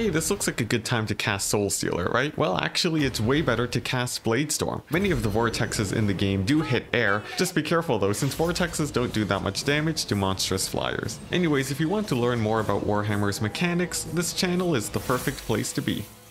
Hey, this looks like a good time to cast Soul Stealer, right? Well, actually, it's way better to cast Bladestorm. Many of the Vortexes in the game do hit air. Just be careful though, since Vortexes don't do that much damage to monstrous flyers. Anyways, if you want to learn more about Warhammer's mechanics, this channel is the perfect place to be.